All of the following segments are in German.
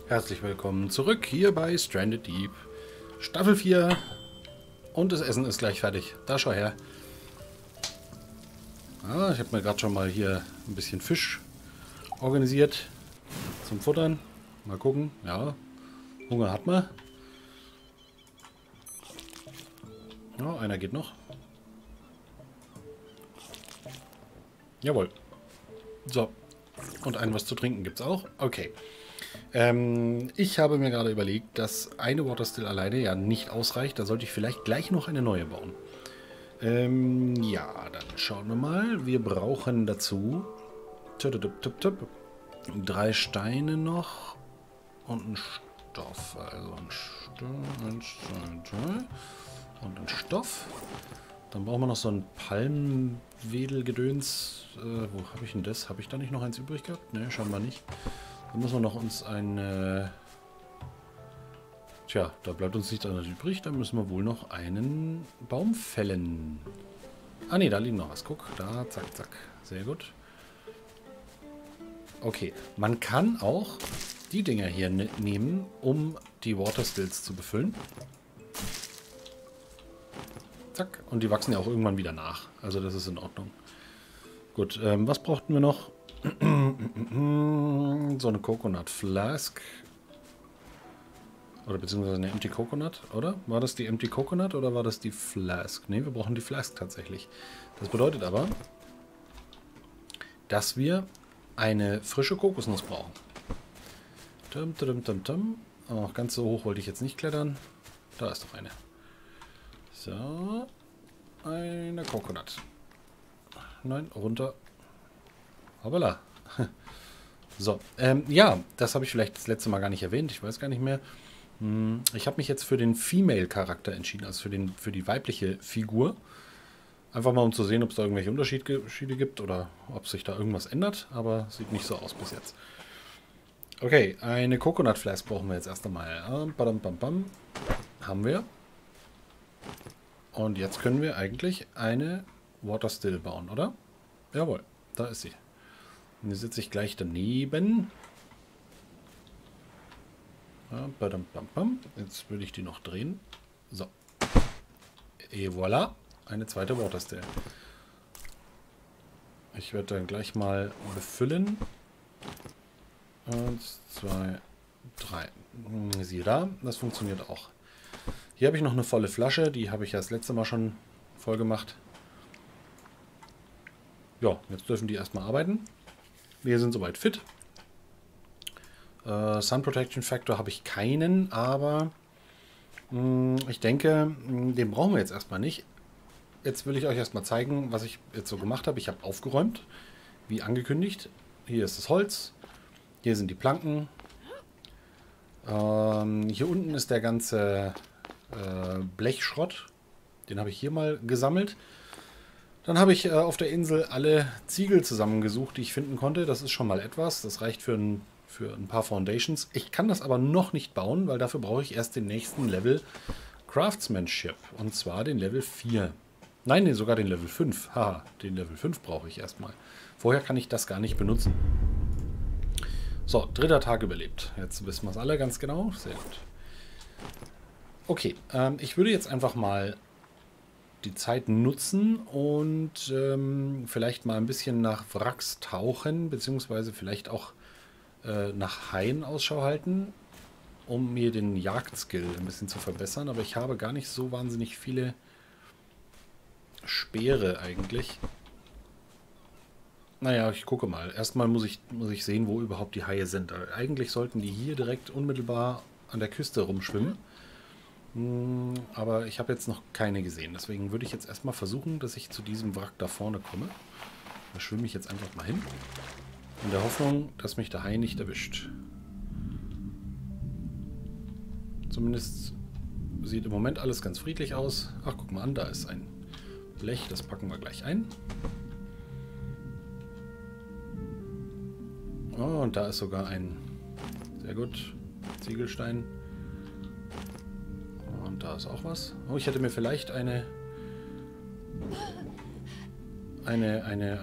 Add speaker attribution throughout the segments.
Speaker 1: Herzlich willkommen zurück hier bei Stranded Deep. Staffel 4 und das Essen ist gleich fertig. Da schau her. Ah, ich habe mir gerade schon mal hier ein bisschen Fisch organisiert zum Futtern. Mal gucken. Ja, Hunger hat man. Ja, einer geht noch. Jawohl. So. Und ein was zu trinken gibt's auch. Okay. Ich habe mir gerade überlegt, dass eine Waterstill alleine ja nicht ausreicht. Da sollte ich vielleicht gleich noch eine neue bauen. Ja, dann schauen wir mal. Wir brauchen dazu 3 Steine noch und einen Stoff. Also ein Stein und ein Stoff. Dann brauchen wir noch so ein Palmwedelgedöns. Wo habe ich denn das? Habe ich da nicht noch eins übrig gehabt? Ne, scheinbar nicht. Dann müssen wir noch uns ein... Tja, da bleibt uns nichts anderes übrig. Dann müssen wir wohl noch einen Baum fällen. Ah ne, da liegt noch was. Guck, da, zack, zack. Sehr gut. Okay, man kann auch die Dinger hier nehmen, um die Waterstills zu befüllen. Zack, und die wachsen ja auch irgendwann wieder nach. Also das ist in Ordnung. Gut, was brauchten wir noch? So eine Coconut Flask. Oder beziehungsweise eine Empty Coconut, oder? War das die Empty Coconut oder war das die Flask? Ne, wir brauchen die Flask tatsächlich. Das bedeutet aber, dass wir eine frische Kokosnuss brauchen. Auch ganz so hoch wollte ich jetzt nicht klettern. Da ist doch eine. So. Eine Coconut. Nein, runter. Hoppala. So, ja, das habe ich vielleicht das letzte Mal gar nicht erwähnt. Ich weiß gar nicht mehr. Ich habe mich jetzt für den Female-Charakter entschieden, also für die weibliche Figur. Einfach mal, um zu sehen, ob es da irgendwelche Unterschiede gibt oder ob sich da irgendwas ändert. Aber sieht nicht so aus bis jetzt. Okay, eine Coconut Flask brauchen wir jetzt erst einmal. Haben wir. Und jetzt können wir eigentlich eine Waterstill bauen, oder? Jawohl, da ist sie. Und die sitze ich gleich daneben. Ja, jetzt würde ich die noch drehen. So. Et voilà. Eine zweite Waterstill. Ich werde dann gleich mal befüllen. 1, 2, 3. Siehe da, das funktioniert auch. Hier habe ich noch eine volle Flasche. Die habe ich ja das letzte Mal schon voll gemacht. Ja, jetzt dürfen die erstmal arbeiten. Wir sind soweit fit. Sun Protection Factor habe ich keinen, aber ich denke, den brauchen wir jetzt erstmal nicht. Jetzt will ich euch erstmal zeigen, was ich jetzt so gemacht habe. Ich habe aufgeräumt, wie angekündigt. Hier ist das Holz, hier sind die Planken. Hier unten ist der ganze Blechschrott. Den habe ich hier mal gesammelt. Dann habe ich auf der Insel alle Ziegel zusammengesucht, die ich finden konnte. Das ist schon mal etwas. Das reicht für ein paar Foundations. Ich kann das aber noch nicht bauen, weil dafür brauche ich erst den nächsten Level Craftsmanship. Und zwar den Level 4. Nein, nee, sogar den Level 5. Haha, den Level 5 brauche ich erstmal. Vorher kann ich das gar nicht benutzen. So, 3. Tag überlebt. Jetzt wissen wir es alle ganz genau. Sehr gut. Okay, ich würde jetzt einfach mal die Zeit nutzen und vielleicht mal ein bisschen nach Wracks tauchen, beziehungsweise vielleicht auch nach Haien Ausschau halten, um mir den Jagdskill ein bisschen zu verbessern. Aber ich habe gar nicht so wahnsinnig viele Speere eigentlich. Naja, ich gucke mal. Erstmal muss ich sehen, wo überhaupt die Haie sind. Eigentlich sollten die hier direkt unmittelbar an der Küste rumschwimmen. Aber ich habe jetzt noch keine gesehen. Deswegen würde ich jetzt erstmal versuchen, dass ich zu diesem Wrack da vorne komme. Da schwimme ich jetzt einfach mal hin. In der Hoffnung, dass mich der Hai nicht erwischt. Zumindest sieht im Moment alles ganz friedlich aus. Ach, guck mal an, da ist ein Blech. Das packen wir gleich ein. Oh, und da ist sogar ein... Sehr gut. Ziegelstein. Und da ist auch was. Oh, ich hätte mir vielleicht eine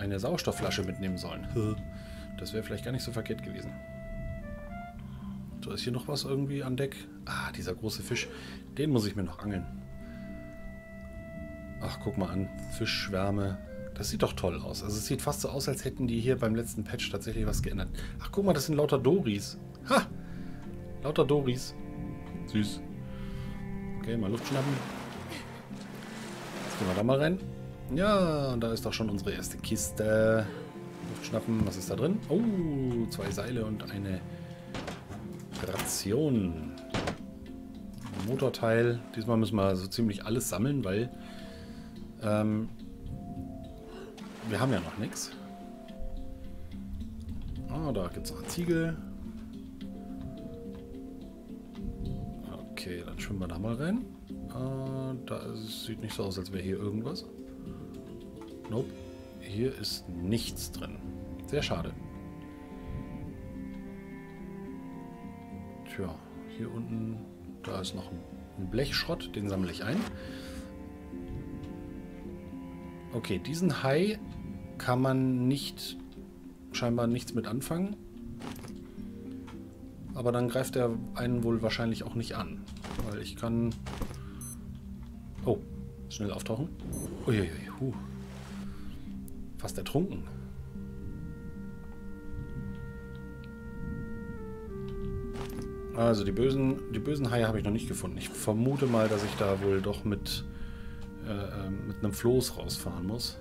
Speaker 1: Sauerstoffflasche mitnehmen sollen. Das wäre vielleicht gar nicht so verkehrt gewesen. So, So, ist hier noch was irgendwie an Deck? Ah, dieser große Fisch. Den muss ich mir noch angeln. Ach, guck mal an. Fischschwärme. Das sieht doch toll aus. Also es sieht fast so aus, als hätten die hier beim letzten Patch tatsächlich was geändert. Ach, guck mal, das sind lauter Doris. Ha! Lauter Doris. Süß. Okay, mal Luft schnappen. Jetzt gehen wir da mal rein. Ja, da ist doch schon unsere erste Kiste. Luft schnappen. Was ist da drin? Oh, 2 Seile und eine Ration. Motorteil. Diesmal müssen wir so ziemlich alles sammeln, weil wir haben ja noch nichts. Ah, da gibt es noch einen Ziegel. Okay, dann schwimmen wir da mal rein. Sieht nicht so aus, als wäre hier irgendwas. Nope. Hier ist nichts drin. Sehr schade. Tja, hier unten, da ist noch ein Blechschrott, den sammle ich ein. Okay, diesen Hai kann man nicht, scheinbar nichts mit anfangen. Aber dann greift er einen wohl wahrscheinlich auch nicht an. Weil ich kann... Oh, schnell auftauchen. Uiuiui, fast ertrunken. Also die bösen Haie habe ich noch nicht gefunden. Ich vermute mal, dass ich da wohl doch mit einem Floß rausfahren muss.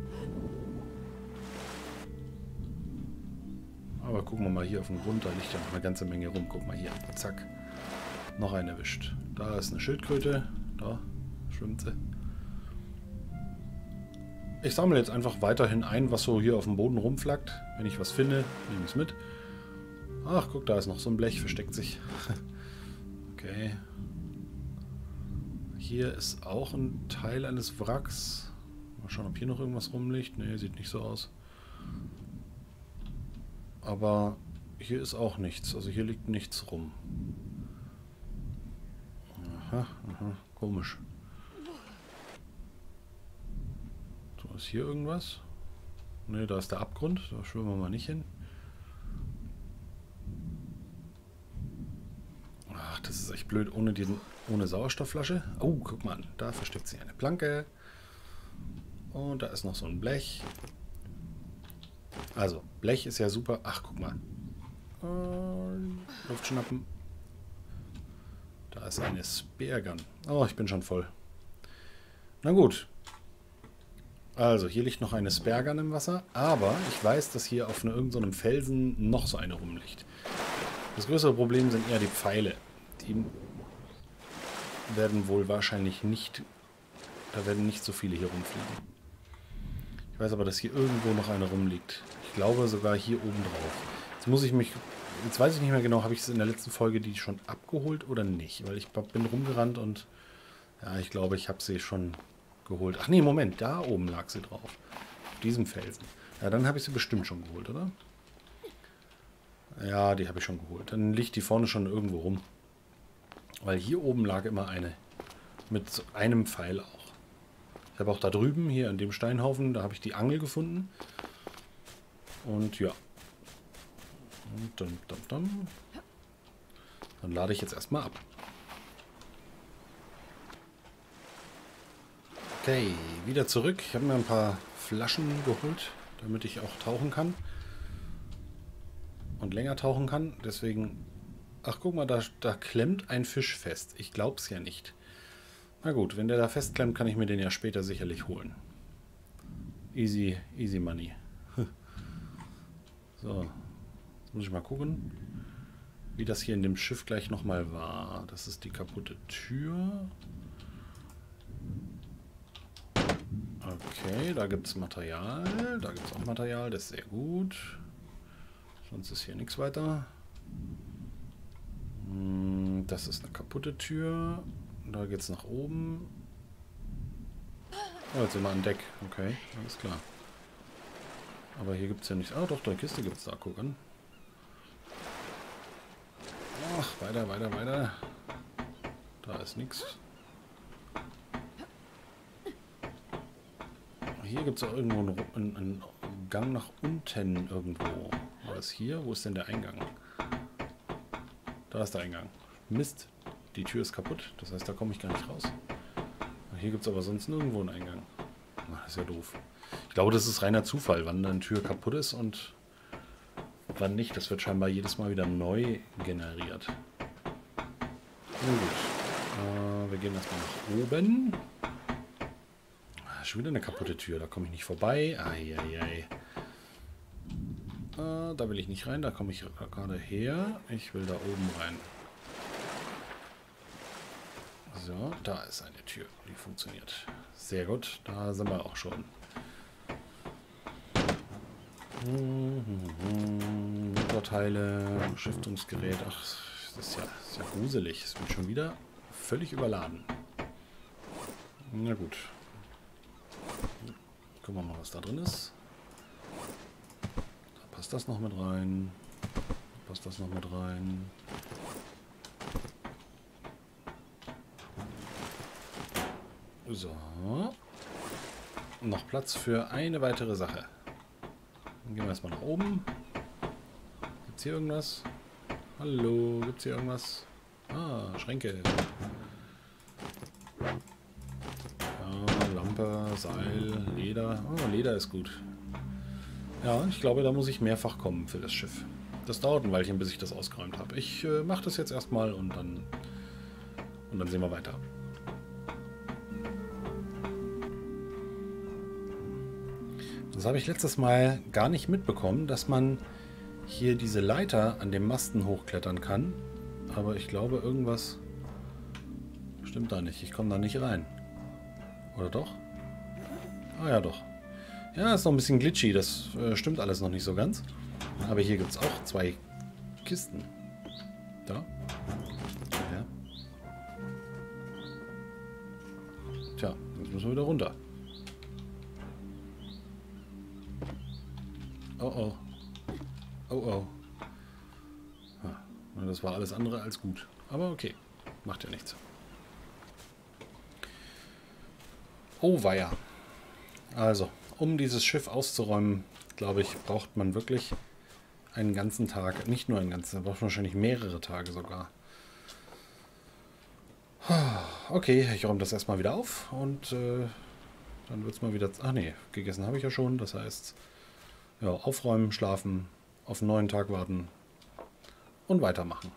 Speaker 1: Aber gucken wir mal hier auf dem Grund, da liegt ja noch eine ganze Menge rum. Guck mal hier, zack. Noch einen erwischt. Da ist eine Schildkröte. Da schwimmt sie. Ich sammle jetzt einfach weiterhin ein, was so hier auf dem Boden rumflackt. Wenn ich was finde, nehme ich es mit. Ach, guck, da ist noch so ein Blech, versteckt sich. Okay. Hier ist auch ein Teil eines Wracks. Mal schauen, ob hier noch irgendwas rumliegt. Ne, sieht nicht so aus. Aber hier ist auch nichts. Also hier liegt nichts rum. Aha, aha, komisch. So, ist hier irgendwas? Ne, da ist der Abgrund. Da schwimmen wir mal nicht hin. Ach, das ist echt blöd ohne Sauerstoffflasche. Oh, guck mal an. Da versteckt sich eine Planke. Und da ist noch so ein Blech. Also, Blech ist ja super. Ach, guck mal. Luft schnappen. Da ist eine Speargun. Oh, ich bin schon voll. Na gut. Also, hier liegt noch eine Speargun im Wasser. Aber ich weiß, dass hier auf irgendeinem Felsen noch so eine rumliegt. Das größere Problem sind eher die Pfeile. Die werden wohl wahrscheinlich nicht... Da werden nicht so viele hier rumfliegen. Ich weiß aber, dass hier irgendwo noch eine rumliegt. Ich glaube sogar hier oben drauf. Jetzt weiß ich nicht mehr genau, habe ich es in der letzten Folge die schon abgeholt oder nicht? Weil ich bin rumgerannt und... Ja, ich glaube, ich habe sie schon geholt. Ach nee, Moment, da oben lag sie drauf. Auf diesem Felsen. Ja, dann habe ich sie bestimmt schon geholt, oder? Ja, die habe ich schon geholt. Dann liegt die vorne schon irgendwo rum. Weil hier oben lag immer eine. Mit einem Pfeil auch. Ich habe auch da drüben, hier an dem Steinhaufen, da habe ich die Angel gefunden. Und ja. Und dann lade ich jetzt erstmal ab. Okay, wieder zurück. Ich habe mir ein paar Flaschen geholt, damit ich auch tauchen kann. Und länger tauchen kann. Deswegen... Ach, guck mal, da klemmt ein Fisch fest. Ich glaube es ja nicht. Na gut, wenn der da festklemmt, kann ich mir den ja später sicherlich holen. Easy, easy money. So, jetzt muss ich mal gucken, wie das hier in dem Schiff gleich nochmal war. Das ist die kaputte Tür. Okay, da gibt es Material. Da gibt es auch Material, das ist sehr gut. Sonst ist hier nichts weiter. Das ist eine kaputte Tür. Da geht es nach oben. Oh, jetzt sind wir an Deck. Okay, alles klar. Aber hier gibt es ja nichts. Ah, doch, die Kiste gibt es da. Guck an. Ach, weiter, weiter, weiter. Da ist nichts. Hier gibt es auch irgendwo einen Gang nach unten irgendwo. War das hier? Wo ist denn der Eingang? Da ist der Eingang. Mist, die Tür ist kaputt. Das heißt, da komme ich gar nicht raus. Hier gibt es aber sonst nirgendwo einen Eingang. Ach, das ist ja doof. Ich glaube, das ist reiner Zufall, wann eine Tür kaputt ist und wann nicht. Das wird scheinbar jedes Mal wieder neu generiert. Na gut. Wir gehen erstmal nach oben. Schon wieder eine kaputte Tür. Da komme ich nicht vorbei. Eieiei. Da will ich nicht rein. Da komme ich gerade her. Ich will da oben rein. So, da ist eine Tür. Die funktioniert. Sehr gut. Da sind wir auch schon. Motorteile, Schiftungsgerät. Ach, das ist ja gruselig. Es wird schon wieder völlig überladen. Na gut. Gucken wir mal, was da drin ist. Da passt das noch mit rein. Da passt das noch mit rein. So. Noch Platz für eine weitere Sache. Dann gehen wir erstmal nach oben. Gibt es hier irgendwas? Hallo, gibt es hier irgendwas? Ah, Schränke. Ja, Lampe, Seil, Leder. Oh, Leder ist gut. Ja, ich glaube, da muss ich mehrfach kommen für das Schiff. Das dauert ein Weilchen, bis ich das ausgeräumt habe. Ich mache das jetzt erstmal und dann sehen wir weiter. Das habe ich letztes Mal gar nicht mitbekommen, dass man hier diese Leiter an den Masten hochklettern kann. Aber ich glaube, irgendwas stimmt da nicht. Ich komme da nicht rein. Oder doch? Ah ja, doch. Ja, ist noch ein bisschen glitchy. Das stimmt alles noch nicht so ganz. Aber hier gibt es auch 2 Kisten. Da. Ja. Tja, jetzt müssen wir wieder runter. Oh oh. Oh oh. Ja, das war alles andere als gut. Aber okay. Macht ja nichts. Oh weia. Also, um dieses Schiff auszuräumen, glaube ich, braucht man wirklich einen ganzen Tag. Nicht nur einen ganzen, man braucht wahrscheinlich mehrere Tage sogar. Okay, ich räume das erstmal wieder auf und dann wird es mal wieder... Ach nee, gegessen habe ich ja schon. Das heißt... Ja, aufräumen, schlafen, auf einen neuen Tag warten und weitermachen.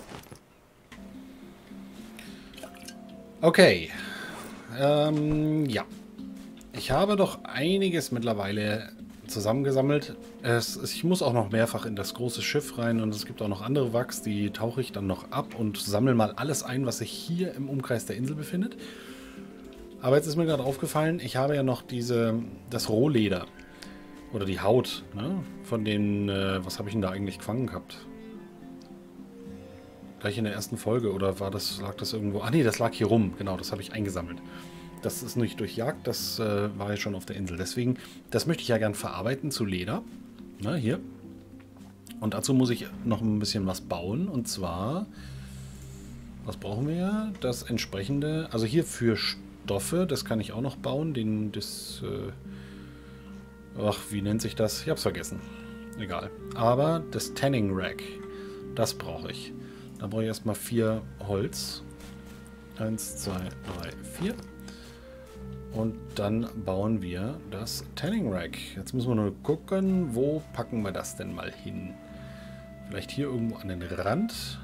Speaker 1: Okay. Ja. Ich habe doch einiges mittlerweile zusammengesammelt. Ich muss auch noch mehrfach in das große Schiff rein und es gibt auch noch andere Wracks, die tauche ich dann noch ab und sammle mal alles ein, was sich hier im Umkreis der Insel befindet. Aber jetzt ist mir gerade aufgefallen, ich habe ja noch das Rohleder. Oder die Haut, ne? Von den, was habe ich denn da eigentlich gefangen gehabt? Gleich in der ersten Folge, oder lag das irgendwo? Ah nee, das lag hier rum, genau, das habe ich eingesammelt. Das ist nicht durchjagt, das war ja schon auf der Insel. Deswegen, das möchte ich ja gern verarbeiten zu Leder. Ne, hier. Und dazu muss ich noch ein bisschen was bauen. Und zwar, was brauchen wir? Das entsprechende, also hier für Stoffe, das kann ich auch noch bauen. Ach, wie nennt sich das? Ich hab's vergessen. Egal. Aber das Tanning Rack, das brauche ich. Da brauche ich erstmal 4 Holz. 1, 2, 3, 4. Und dann bauen wir das Tanning Rack. Jetzt müssen wir nur gucken, wo packen wir das denn mal hin? Vielleicht hier irgendwo an den Rand.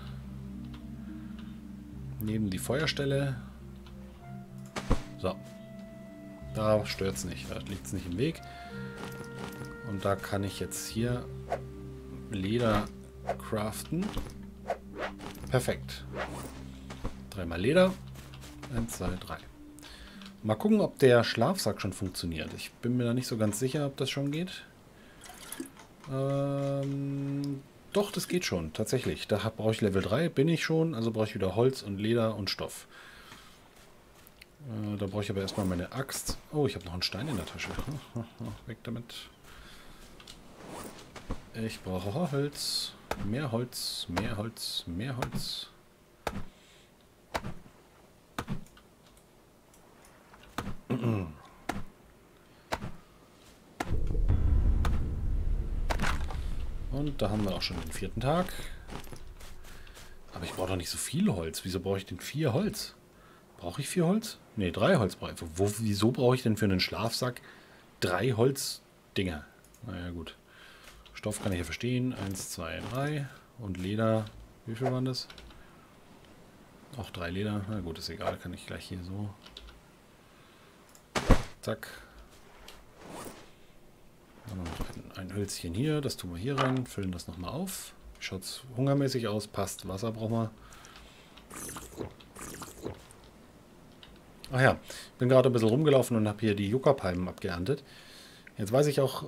Speaker 1: Neben die Feuerstelle. So. Da stört es nicht. Da liegt es nicht im Weg. Und da kann ich jetzt hier Leder craften. Perfekt. 3 mal Leder. 1, 2, 3. Mal gucken, ob der Schlafsack schon funktioniert. Ich bin mir da nicht so ganz sicher, ob das schon geht. Doch, das geht schon. Tatsächlich. Da brauche ich Level 3. Bin ich schon. Also brauche ich wieder Holz und Leder und Stoff. Da brauche ich aber erstmal meine Axt. Oh, ich habe noch einen Stein in der Tasche. Weg damit. Ich brauche Holz. Mehr Holz, mehr Holz, mehr Holz. Und da haben wir auch schon den 4. Tag. Aber ich brauche doch nicht so viel Holz. Wieso brauche ich denn 4 Holz? Brauche ich 4 Holz? Ne, 3 Holz brauche ich. Wieso brauche ich denn für einen Schlafsack 3 Holzdinger? Naja, gut. Stoff kann ich ja verstehen. 1, 2, 3. Und Leder. Wie viel waren das? Auch 3 Leder. Na gut, ist egal. Kann ich gleich hier so. Zack. Dann noch ein Hölzchen hier. Das tun wir hier rein. Füllen das nochmal auf. Schaut hungermäßig aus. Passt. Wasser brauchen wir. Ach ja. Bin gerade ein bisschen rumgelaufen und habe hier die Yucca-Palmen abgeerntet. Jetzt weiß ich auch,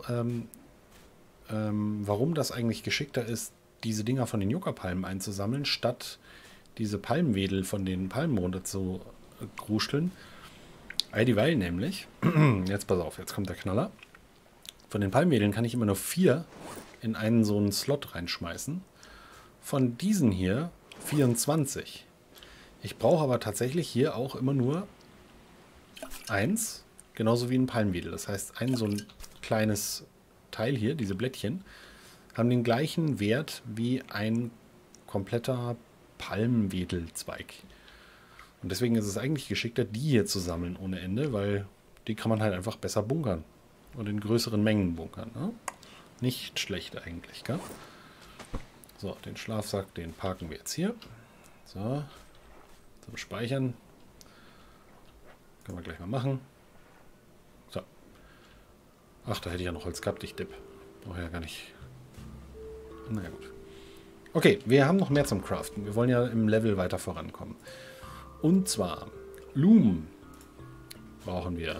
Speaker 1: warum das eigentlich geschickter ist, diese Dinger von den Yucca-Palmen einzusammeln, statt diese Palmwedel von den Palmen runter zu kruscheln. Dieweil nämlich, jetzt pass auf, jetzt kommt der Knaller. Von den Palmwedeln kann ich immer nur 4 in einen so einen Slot reinschmeißen. Von diesen hier 24. Ich brauche aber tatsächlich hier auch immer nur 1, genauso wie ein Palmwedel. Das heißt, ein so ein kleines Teil hier, diese Blättchen, haben den gleichen Wert wie ein kompletter Palmwedelzweig. Und deswegen ist es eigentlich geschickter, die hier zu sammeln ohne Ende, weil die kann man halt einfach besser bunkern. Und in größeren Mengen bunkern. Ne? Nicht schlecht eigentlich, gell? So, den Schlafsack, den parken wir jetzt hier. So, zum Speichern. Können wir gleich mal machen. So. Ach, da hätte ich ja noch Holz gehabt, ich Depp. Brauche ja gar nicht. Na gut. Okay, wir haben noch mehr zum Craften. Wir wollen ja im Level weiter vorankommen. Und zwar Loom brauchen wir.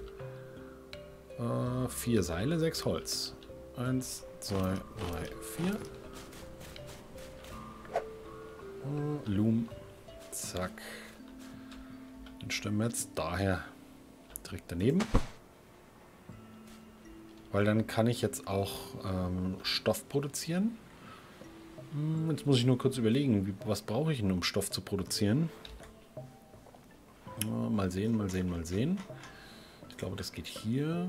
Speaker 1: 4 Seile, 6 Holz. 1, 2, 3, 4. Loom. Zack. Den stellen wir jetzt daher direkt daneben. Weil dann kann ich jetzt auch Stoff produzieren. Jetzt muss ich nur kurz überlegen, was brauche ich denn, um Stoff zu produzieren. Mal sehen, mal sehen, mal sehen. Ich glaube, das geht hier.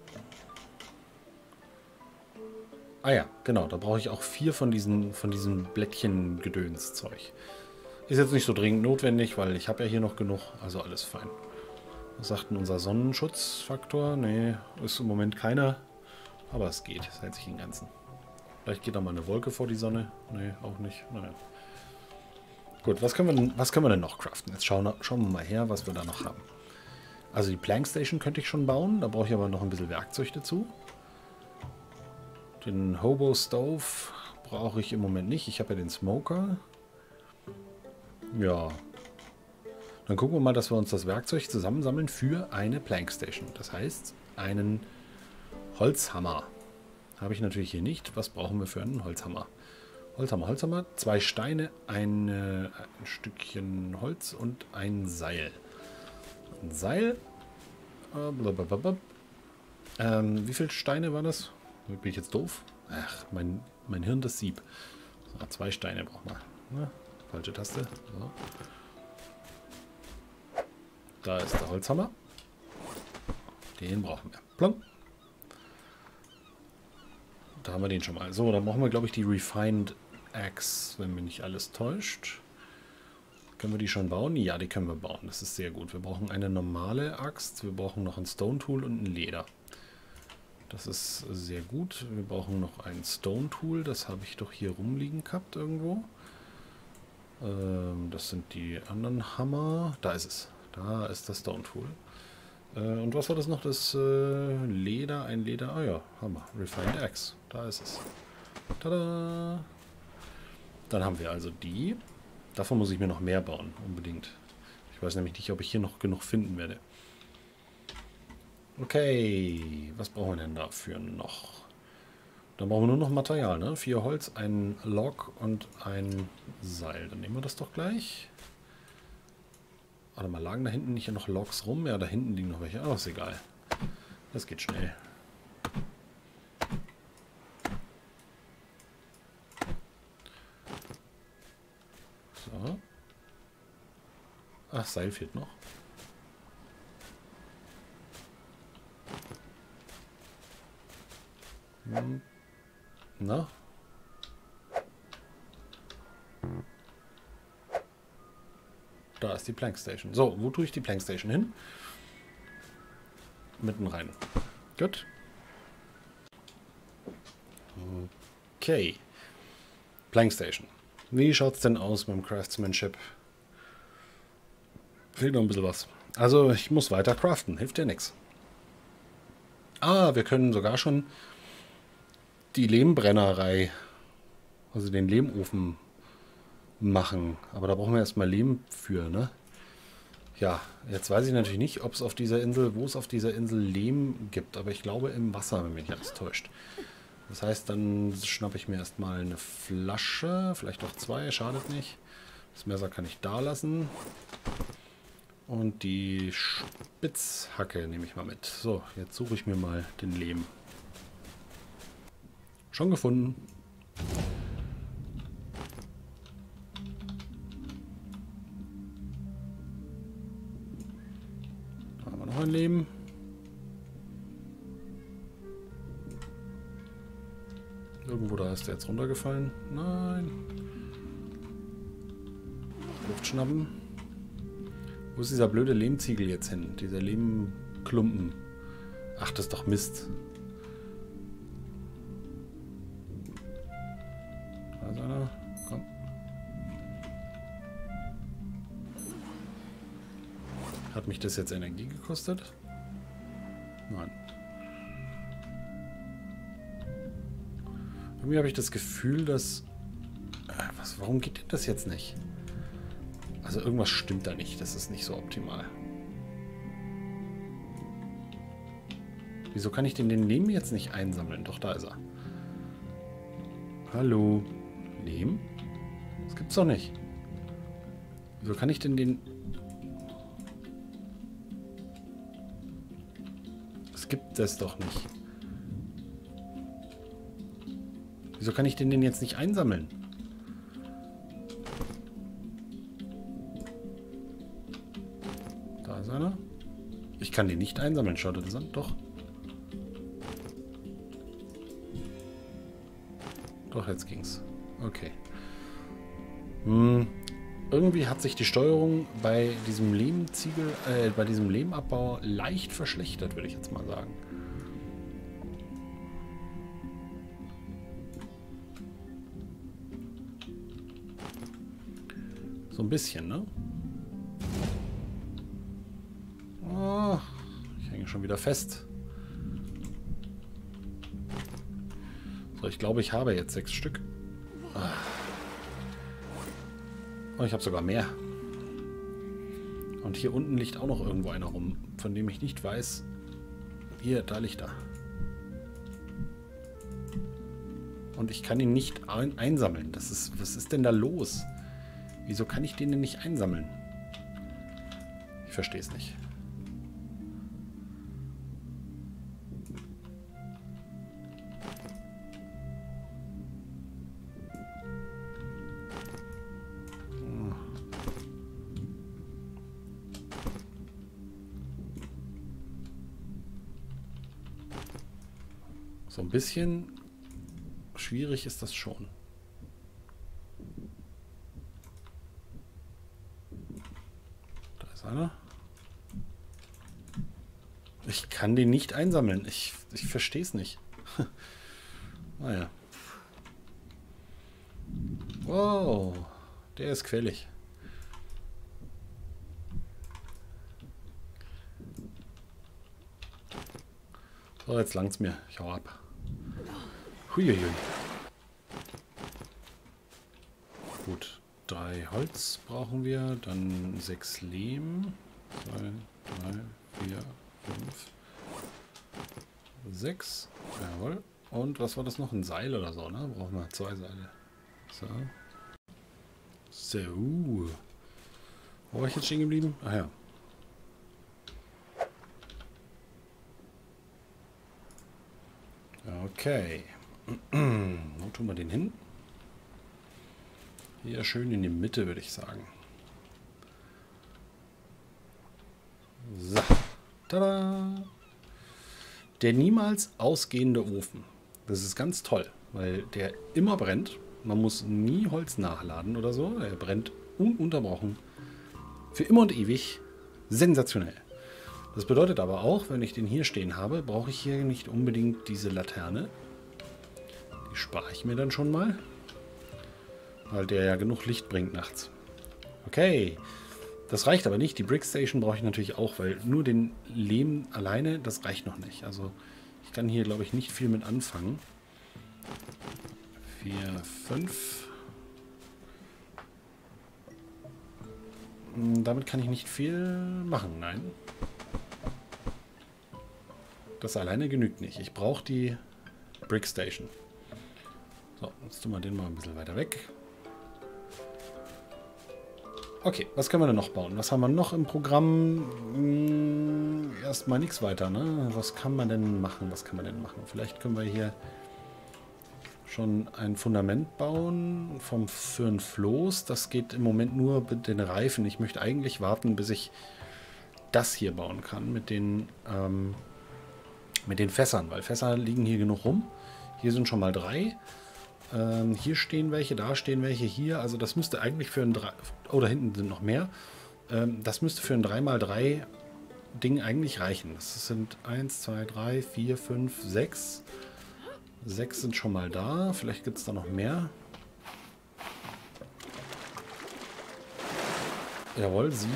Speaker 1: Ah ja, genau, da brauche ich auch 4 von diesen Blättchen-Gedöns-Zeug. Ist jetzt nicht so dringend notwendig, weil ich habe ja hier noch genug, also alles fein. Was sagt denn unser Sonnenschutzfaktor? Nee, ist im Moment keiner. Aber es geht, es hält sich in Grenzen. Vielleicht geht da mal eine Wolke vor die Sonne. Nee, auch nicht. Naja. Gut, was können wir denn noch craften? Jetzt schauen wir mal her, was wir da noch haben. Also die Plankstation könnte ich schon bauen. Da brauche ich aber noch ein bisschen Werkzeug dazu. Den Hobo Stove brauche ich im Moment nicht. Ich habe ja den Smoker. Ja. Dann gucken wir mal, dass wir uns das Werkzeug zusammensammeln für eine Plankstation. Das heißt, einen Holzhammer. Habe ich natürlich hier nicht. Was brauchen wir für einen Holzhammer? Holzhammer. 2 Steine, ein Stückchen Holz und ein Seil. Ein Seil. Wie viele Steine waren das? Bin ich jetzt doof? Ach, mein Hirn, das Sieb. So, 2 Steine brauchen wir. Ja, falsche Taste. So. Da ist der Holzhammer. Den brauchen wir. Plom. Da haben wir den schon mal. So, dann brauchen wir, glaube ich, die Refined Axe, wenn mich nicht alles täuscht. Können wir die schon bauen? Ja, die können wir bauen. Das ist sehr gut. Wir brauchen eine normale Axt. Wir brauchen noch ein Stone Tool und ein Leder. Das ist sehr gut. Wir brauchen noch ein Stone Tool. Das habe ich doch hier rumliegen gehabt irgendwo. Das sind die anderen Hammer. Da ist es. Da ist das Stone Tool. Und was war das noch? Das Leder. Ein Leder. Ah ja, Hammer. Refined Axe. Da ist es. Tada! Dann haben wir also die. Davon muss ich mir noch mehr bauen. Unbedingt. Ich weiß nämlich nicht, ob ich hier noch genug finden werde. Okay. Was brauchen wir denn dafür noch? Dann brauchen wir nur noch Material, ne? 4 Holz, ein Log und ein Seil. Dann nehmen wir das doch gleich. Warte mal, lagen da hinten nicht noch Logs rum? Ja, da hinten liegen noch welche. Aber ist egal. Das geht schnell. So. Ach, Seil fehlt noch. Na? da ist die Plankstation. So, wo tue ich die Plankstation hin? Mitten rein. Gut. Okay. Plankstation. Wie schaut es denn aus mit dem Craftsmanship? Fehlt noch ein bisschen was. Also, ich muss weiter craften. Hilft ja nichts. Ah, wir können sogar schon die Lehmbrennerei, also den Lehmofen machen. Aber da brauchen wir erstmal Lehm für, ne? Ja, jetzt weiß ich natürlich nicht, ob es auf dieser Insel, wo es auf dieser Insel Lehm gibt. Aber ich glaube im Wasser, wenn mich alles täuscht. Das heißt, dann schnappe ich mir erstmal eine Flasche. Vielleicht auch zwei, schadet nicht. Das Messer kann ich da lassen. Und die Spitzhacke nehme ich mal mit. So, jetzt suche ich mir mal den Lehm. Schon gefunden. Da haben wir noch ein Lehm. Irgendwo da ist der jetzt runtergefallen. Nein. Luft schnappen. Wo ist dieser blöde Lehmziegel jetzt hin? Dieser Lehmklumpen. Ach, das ist doch Mist. Da ist einer. Komm. Hat mich das jetzt Energie gekostet? Nein. Irgendwie habe ich das Gefühl, dass... warum geht denn das jetzt nicht? Also irgendwas stimmt da nicht. Das ist nicht so optimal. Wieso kann ich den Lehm jetzt nicht einsammeln? Doch, da ist er. Hallo. Lehm? Das gibt's doch nicht. Wieso kann ich denn den... Das gibt es doch nicht. Wieso kann ich den jetzt nicht einsammeln? Da ist einer. Ich kann den nicht einsammeln. Schaut das an? Doch. Doch, jetzt ging's. Okay. Irgendwie hat sich die Steuerung bei diesem Lehmziegel, bei diesem Lehmabbau leicht verschlechtert, würde ich jetzt mal sagen. So ein bisschen, ne? Oh, ich hänge schon wieder fest. So, ich glaube, ich habe jetzt 6 Stück. Oh, ich habe sogar mehr. Und hier unten liegt auch noch irgendwo einer rum, von dem ich nicht weiß. Hier, da liegt er. Und ich kann ihn nicht einsammeln. Was ist denn da los? Wieso kann ich den denn nicht einsammeln? Ich verstehe es nicht. So ein bisschen schwierig ist das schon. Da ist einer. Ich kann den nicht einsammeln. Ich verstehe es nicht. Naja. Wow. Der ist quälig. So, jetzt langt's mir. Ich hau ab. Huiuiui. Gut. 3 Holz brauchen wir. Dann 6 Lehm. 2, 3, 4, 5, 6. Jawohl. Und was war das noch? Ein Seil oder so, ne? Brauchen wir 2 Seile. So. So. Wo war ich jetzt stehen geblieben? Ach ja. Okay. Wo tun wir den hin? Hier schön in die Mitte, würde ich sagen. So. Tada! Der niemals ausgehende Ofen. Das ist ganz toll, weil der immer brennt. Man muss nie Holz nachladen oder so. Er brennt ununterbrochen. Für immer und ewig sensationell. Das bedeutet aber auch, wenn ich den hier stehen habe, brauche ich hier nicht unbedingt diese Laterne. Die spare ich mir dann schon mal. Weil der ja genug Licht bringt nachts. Okay. Das reicht aber nicht. Die Brickstation brauche ich natürlich auch, weil nur den Lehm alleine, das reicht noch nicht. Also ich kann hier, glaube ich, nicht viel mit anfangen. 4, 5. Damit kann ich nicht viel machen, nein. Das alleine genügt nicht. Ich brauche die Brickstation. So, jetzt tun wir den mal ein bisschen weiter weg. Okay, was können wir denn noch bauen? Was haben wir noch im Programm? Erstmal nichts weiter, ne? Was kann man denn machen? Was kann man denn machen? Vielleicht können wir hier schon ein Fundament bauen für ein Floß. Das geht im Moment nur mit den Reifen. Ich möchte eigentlich warten, bis ich das hier bauen kann mit den Fässern, weil Fässer liegen hier genug rum. Hier sind schon mal 3. Hier stehen welche, da stehen welche, hier. Also das müsste eigentlich für ein 3... Oh, da hinten sind noch mehr. Das müsste für ein 3x3 Ding eigentlich reichen. Das sind 1, 2, 3, 4, 5, 6. 6 sind schon mal da. Vielleicht gibt es da noch mehr. Jawohl, 7.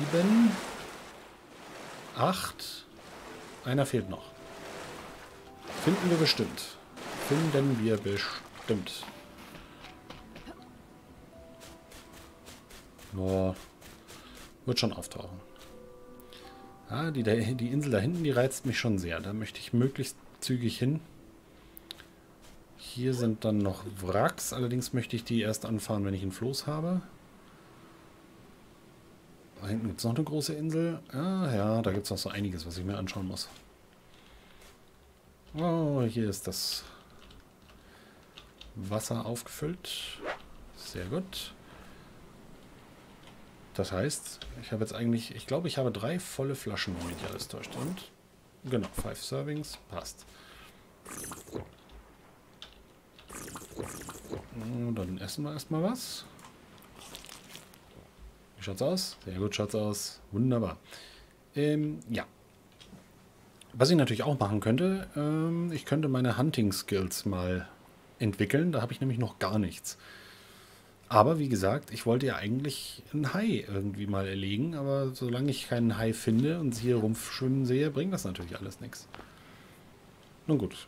Speaker 1: 8. Einer fehlt noch. Finden wir bestimmt. Finden wir bestimmt. Boah. Wird schon auftauchen. Ah, die Insel da hinten, die reizt mich schon sehr. Da möchte ich möglichst zügig hin. Hier sind dann noch Wracks. Allerdings möchte ich die erst anfahren, wenn ich ein Floß habe. Da hinten gibt es noch eine große Insel. Ah, ja, da gibt es noch so einiges, was ich mir anschauen muss. Oh, hier ist das Wasser aufgefüllt. Sehr gut. Das heißt, ich habe jetzt eigentlich, ich glaube, ich habe 3 volle Flaschen, wenn mich nicht alles täuscht. Und genau, 5 Servings, passt. Dann essen wir erstmal was. Wie schaut's aus? Sehr gut schaut's aus. Wunderbar. Ja. Was ich natürlich auch machen könnte, ich könnte meine Hunting Skills mal entwickeln. Da habe ich nämlich noch gar nichts. Aber wie gesagt, ich wollte ja eigentlich einen Hai irgendwie mal erlegen, aber solange ich keinen Hai finde und sie hier rumschwimmen sehe, bringt das natürlich alles nichts. Nun gut.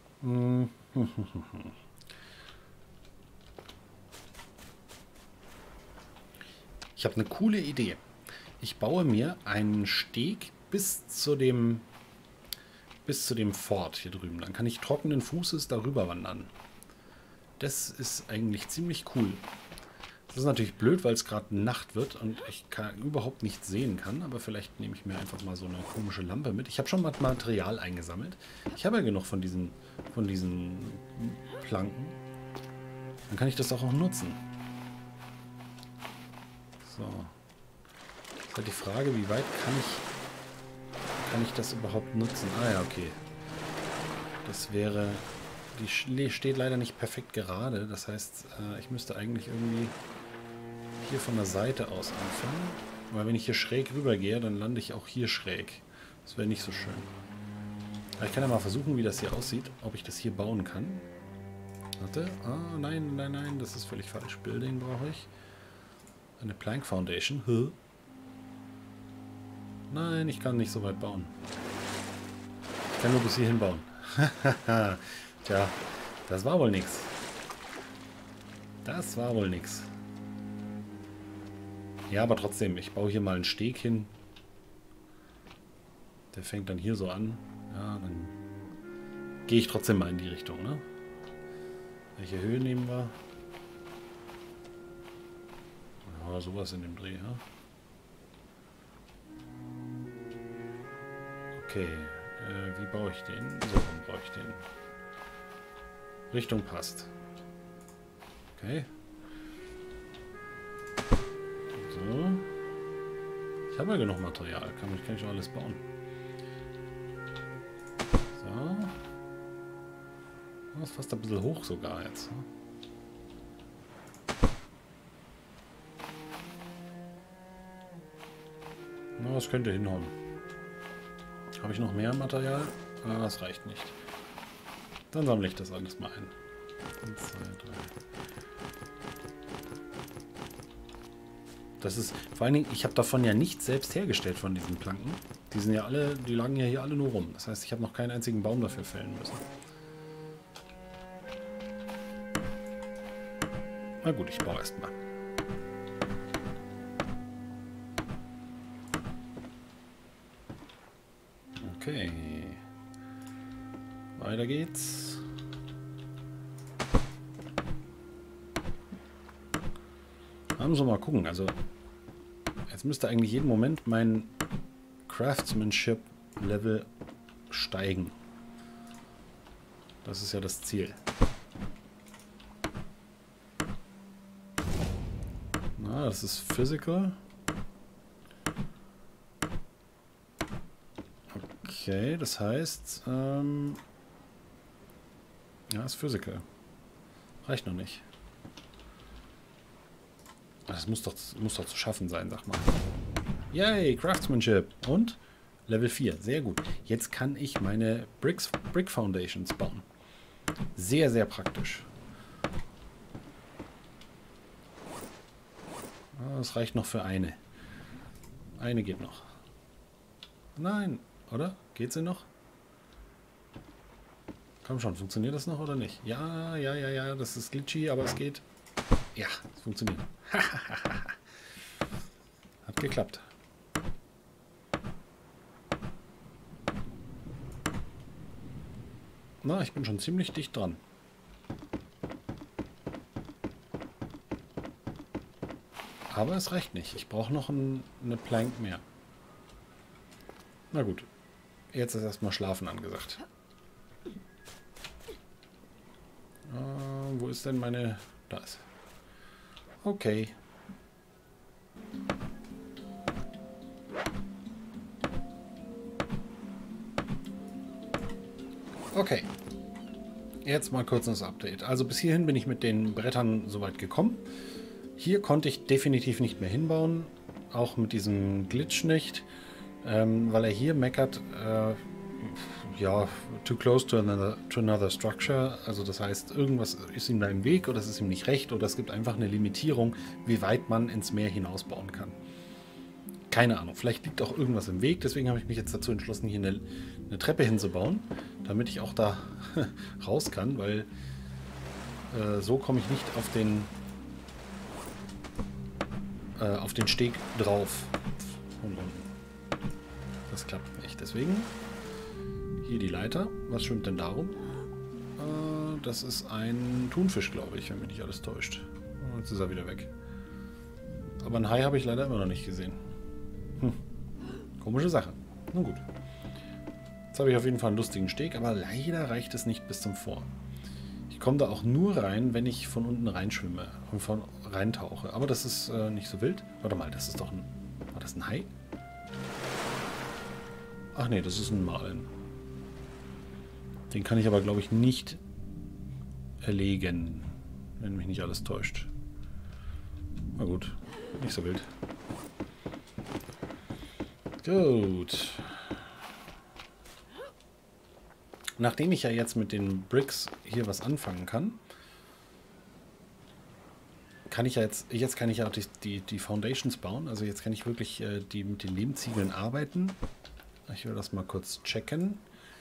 Speaker 1: Ich habe eine coole Idee. Ich baue mir einen Steg bis zu dem Fort hier drüben. Dann kann ich trockenen Fußes darüber wandern. Das ist eigentlich ziemlich cool. Das ist natürlich blöd, weil es gerade Nacht wird und ich überhaupt nichts sehen kann. Aber vielleicht nehme ich mir einfach mal so eine komische Lampe mit. Ich habe schon mal Material eingesammelt. Ich habe ja genug von diesen Planken. Dann kann ich das auch nutzen. So. Jetzt halt die Frage, wie weit kann ich das überhaupt nutzen? Ah ja, okay. Das wäre... Die steht leider nicht perfekt gerade. Das heißt, ich müsste eigentlich irgendwie hier von der Seite aus anfangen. Weil wenn ich hier schräg rüber gehe, dann lande ich auch hier schräg. Das wäre nicht so schön. Aber ich kann ja mal versuchen, wie das hier aussieht. Ob ich das hier bauen kann. Warte. Ah, nein, nein, nein. Das ist völlig falsch. Building brauche ich. Eine Plank Foundation. Huh? Nein, ich kann nicht so weit bauen. Ich kann nur bis hierhin bauen. Tja, das war wohl nichts. Das war wohl nichts. Ja, aber trotzdem, ich baue hier mal einen Steg hin. Der fängt dann hier so an. Ja, dann gehe ich trotzdem mal in die Richtung, ne? Welche Höhe nehmen wir? Ja, sowas in dem Dreh, ja. Okay, wie baue ich den? So rum baue ich den. Richtung passt. Okay. So. Ich habe ja genug Material. Kann ich auch alles bauen. So. Das ist fast ein bisschen hoch sogar jetzt. das könnte hinhauen. Habe ich noch mehr Material? Ah, das reicht nicht. Dann sammle ich das alles mal ein. 1, 2, 3. Das ist, vor allen Dingen, ich habe davon ja nichts selbst hergestellt von diesen Planken. Die sind ja alle, die lagen ja hier alle nur rum. Das heißt, ich habe noch keinen einzigen Baum dafür fällen müssen. Na gut, ich baue erstmal. Okay. Weiter geht's. Da müssen wir mal gucken. Also, jetzt müsste eigentlich jeden Moment mein Craftsmanship-Level steigen. Das ist ja das Ziel. Na, das ist Physical. Okay, das heißt, ja, ist Physical. Reicht noch nicht. Das muss doch zu schaffen sein, sag mal. Yay, Craftsmanship. Und Level 4, sehr gut. Jetzt kann ich meine Brick Foundations bauen. Sehr, sehr praktisch. Das reicht noch für eine. Eine geht noch. Nein, oder? Geht sie noch? Komm schon, funktioniert das noch oder nicht? Ja, das ist glitchy, aber es geht. Ja, es funktioniert. Hat geklappt. Na, ich bin schon ziemlich dicht dran. Aber es reicht nicht. Ich brauche noch eine Plank mehr. Na gut. Jetzt ist erstmal Schlafen angesagt. Wo ist denn meine... Da ist. Okay. Okay. Jetzt mal kurz das Update. Also bis hierhin bin ich mit den Brettern soweit gekommen. Hier konnte ich definitiv nicht mehr hinbauen. Auch mit diesem Glitch nicht. Weil er hier meckert, ja, too close to another structure. Also das heißt, irgendwas ist ihm da im Weg oder es ist ihm nicht recht oder es gibt einfach eine Limitierung, wie weit man ins Meer hinausbauen kann. Keine Ahnung, vielleicht liegt auch irgendwas im Weg, deswegen habe ich mich jetzt dazu entschlossen, hier eine Treppe hinzubauen, damit ich auch da raus kann, weil so komme ich nicht auf den Steg drauf. Von unten. Das klappt nicht. Deswegen hier die Leiter. Was schwimmt denn darum? Das ist ein Thunfisch, glaube ich, wenn mich nicht alles täuscht. Jetzt ist er wieder weg. Aber ein Hai habe ich leider immer noch nicht gesehen. Komische Sache. Nun gut. Jetzt habe ich auf jeden Fall einen lustigen Steg, aber leider reicht es nicht bis zum Vor. Ich komme da auch nur rein, wenn ich von unten reinschwimme und von reintauche. Aber das ist nicht so wild. Warte mal, das ist doch ein... War das ein Hai? Ach nee, das ist ein Marlin. Den kann ich aber, glaube ich, nicht erlegen, wenn mich nicht alles täuscht. Na gut, nicht so wild. Gut. Nachdem ich ja jetzt mit den Bricks hier was anfangen kann, kann ich ja jetzt kann ich ja auch die Foundations bauen. Also jetzt kann ich wirklich mit den Lehmziegeln arbeiten. Ich will das mal kurz checken.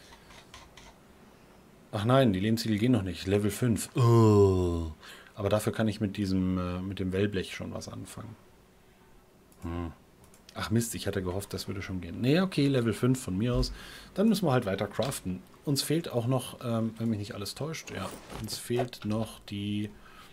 Speaker 1: Ach nein, die Lehmziegel gehen noch nicht. Level 5. Oh. Aber dafür kann ich mit dem Wellblech schon was anfangen. Ach Mist, ich hatte gehofft, das würde schon gehen. Nee, okay, Level 5 von mir aus. Dann müssen wir halt weiter craften. Uns fehlt auch noch, wenn mich nicht alles täuscht, ja, uns fehlt noch die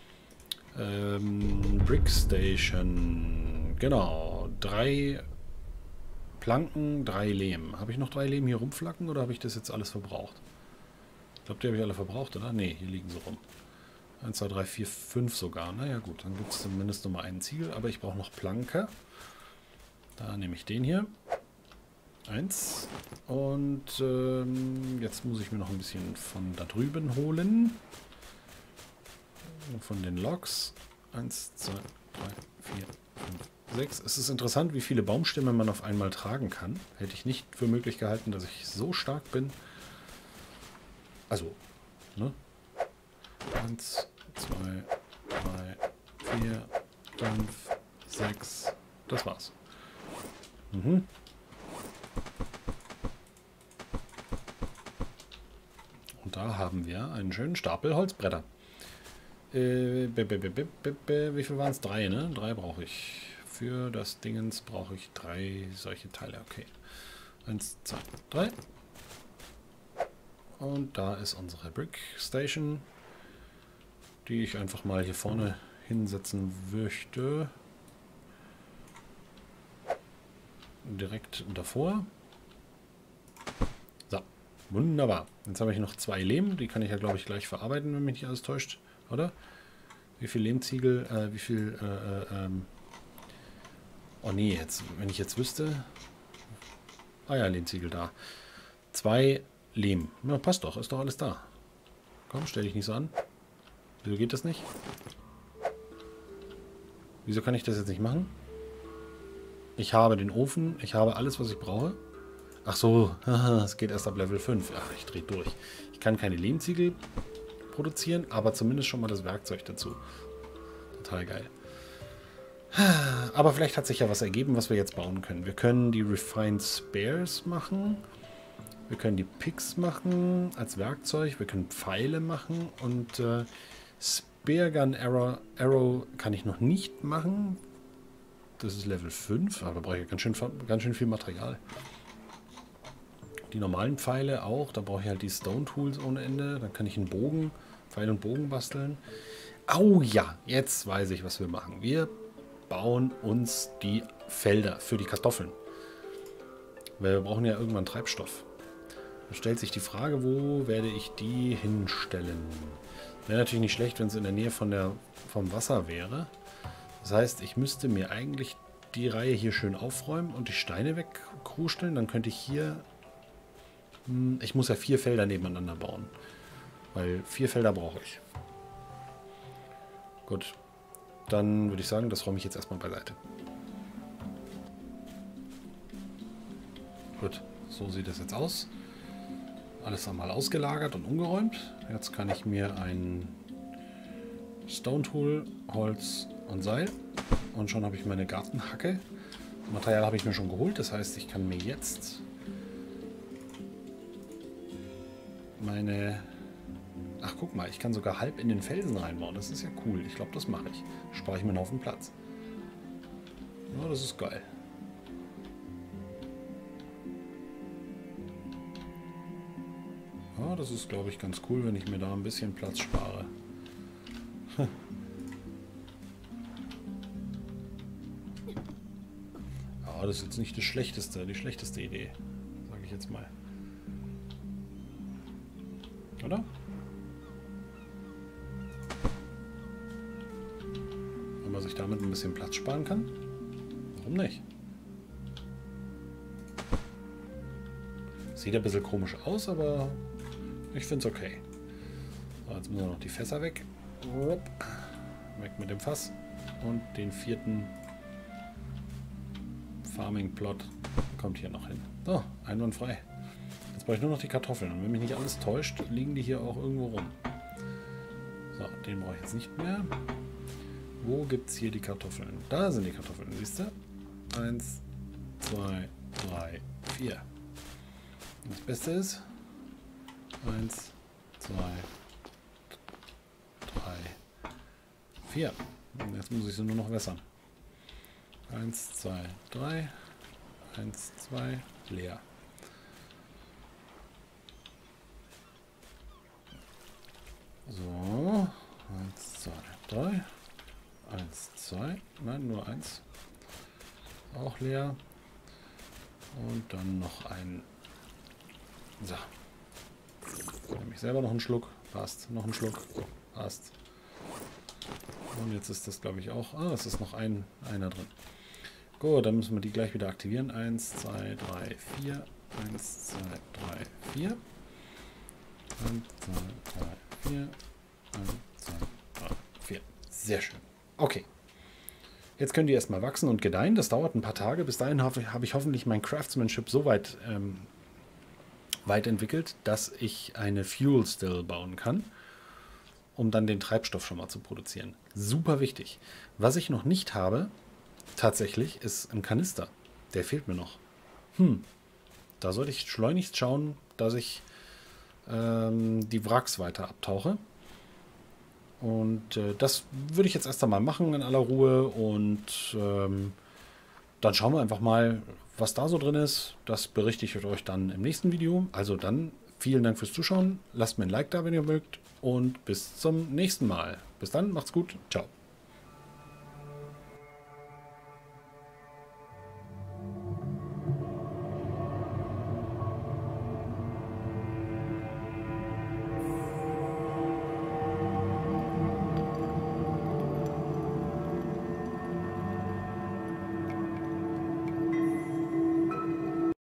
Speaker 1: Brick Station. Genau, 3 Planken, 3 Lehm. Habe ich noch 3 Lehm hier rumflacken oder habe ich das jetzt alles verbraucht? Ich glaube, die habe ich alle verbraucht, oder? Ne, hier liegen sie rum. 1, 2, 3, 4, 5 sogar. Naja gut, dann gibt es zumindest nochmal einen Ziegel. Aber ich brauche noch Planke. Da nehme ich den hier. 1. Und jetzt muss ich mir noch ein bisschen von da drüben holen. Von den Loks. 1, 2, 3, 4, 5, 6. Es ist interessant, wie viele Baumstämme man auf einmal tragen kann. Hätte ich nicht für möglich gehalten, dass ich so stark bin. Also, ne? 1, 2, 3, 4, 5, 6. Das war's. Mhm. Und da haben wir einen schönen Stapel Holzbretter. Wie viel waren es? 3, ne? 3 brauche ich. Für das Dingens brauche ich 3 solche Teile. Okay. 1, 2, 3. Und da ist unsere Brick Station, die ich einfach mal hier vorne hinsetzen möchte. Direkt davor. So, wunderbar. Jetzt habe ich noch 2 Lehm. Die kann ich ja, glaube ich, gleich verarbeiten, wenn mich nicht alles täuscht. Oder? Wie viel Lehmziegel, oh nee, jetzt, wenn ich jetzt wüsste... Ah ja, Lehmziegel da. 2 Lehm. Ja, passt doch, ist doch alles da. Komm, stell dich nicht so an. Wieso geht das nicht? Wieso kann ich das jetzt nicht machen? Ich habe den Ofen, ich habe alles, was ich brauche. Ach so, es geht erst ab Level 5. Ach, ich drehe durch. Ich kann keine Lehmziegel produzieren, aber zumindest schon mal das Werkzeug dazu. Total geil. Aber vielleicht hat sich ja was ergeben, was wir jetzt bauen können. Wir können die Refined Spares machen. Wir können die Picks machen als Werkzeug. Wir können Pfeile machen. Und Spear Gun Arrow kann ich noch nicht machen. Das ist Level 5, aber da brauche ich ganz schön viel Material. Die normalen Pfeile auch. Da brauche ich halt die Stone Tools ohne Ende. Dann kann ich einen Bogen, Pfeil und Bogen basteln. Oh ja, jetzt weiß ich, was wir machen. Wir bauen uns die Felder für die Kartoffeln. Weil wir brauchen ja irgendwann Treibstoff. Da stellt sich die Frage, wo werde ich die hinstellen? Wäre natürlich nicht schlecht, wenn es in der Nähe vom Wasser wäre. Das heißt, ich müsste mir eigentlich die Reihe hier schön aufräumen und die Steine wegkrusteln. Dann könnte ich hier... Ich muss ja 4 Felder nebeneinander bauen. Weil 4 Felder brauche ich. Gut. Dann würde ich sagen, das räume ich jetzt erstmal beiseite. Gut, so sieht es jetzt aus. Alles einmal ausgelagert und umgeräumt. Jetzt kann ich mir ein Stone Tool, Holz und Seil. Und schon habe ich meine Gartenhacke. Das Material habe ich mir schon geholt. Das heißt, ich kann mir jetzt meine... Ach, guck mal, ich kann sogar halb in den Felsen reinbauen. Das ist ja cool. Ich glaube, das mache ich. Spare ich mir einen Haufen Platz. Ja, das ist geil. Ja, das ist, glaube ich, ganz cool, wenn ich mir da ein bisschen Platz spare. Ja, das ist jetzt nicht die schlechteste Idee. Sage ich jetzt mal. Oder? Wenn man sich damit ein bisschen Platz sparen kann? Warum nicht? Sieht ein bisschen komisch aus, aber ich finde es okay. So, jetzt müssen wir noch die Fässer weg. Weg mit dem Fass. Und den 4. Farming-Plot kommt hier noch hin. So, einwandfrei. Jetzt brauche ich nur noch die Kartoffeln. Und wenn mich nicht alles täuscht, liegen die hier auch irgendwo rum. So, den brauche ich jetzt nicht mehr. Wo gibt es hier die Kartoffeln? Da sind die Kartoffeln, siehst du? 1, 2, 3, 4. Das Beste ist 1, 2, 3, 4. Und jetzt muss ich sie nur noch wässern. 1, 2, 3. 1, 2, leer. So. 1, 2, 3. 1, 2. Nein, nur 1. Auch leer. Und dann noch ein... So. Nehme ich selber noch einen Schluck. Passt. Noch einen Schluck. Passt. Und jetzt ist das, glaube ich, auch... Ah, es ist noch einer drin. Gut, dann müssen wir die gleich wieder aktivieren. 1, 2, 3, 4. 1, 2, 3, 4. 1, 2, 3, 4. 1, 2, 3, 4. Sehr schön. Okay. Jetzt können die erstmal wachsen und gedeihen. Das dauert ein paar Tage. Bis dahin habe ich hoffentlich mein Craftsmanship so weit entwickelt, dass ich eine Fuel Still bauen kann, um dann den Treibstoff schon mal zu produzieren. Super wichtig. Was ich noch nicht habe, tatsächlich, ist ein Kanister. Der fehlt mir noch. Da sollte ich schleunigst schauen, dass ich die Wracks weiter abtauche. Und das würde ich jetzt erst einmal machen in aller Ruhe. Und dann schauen wir einfach mal, was da so drin ist. Das berichte ich euch dann im nächsten Video. Also dann vielen Dank fürs Zuschauen. Lasst mir ein Like da, wenn ihr mögt. Und bis zum nächsten Mal. Bis dann, macht's gut. Ciao.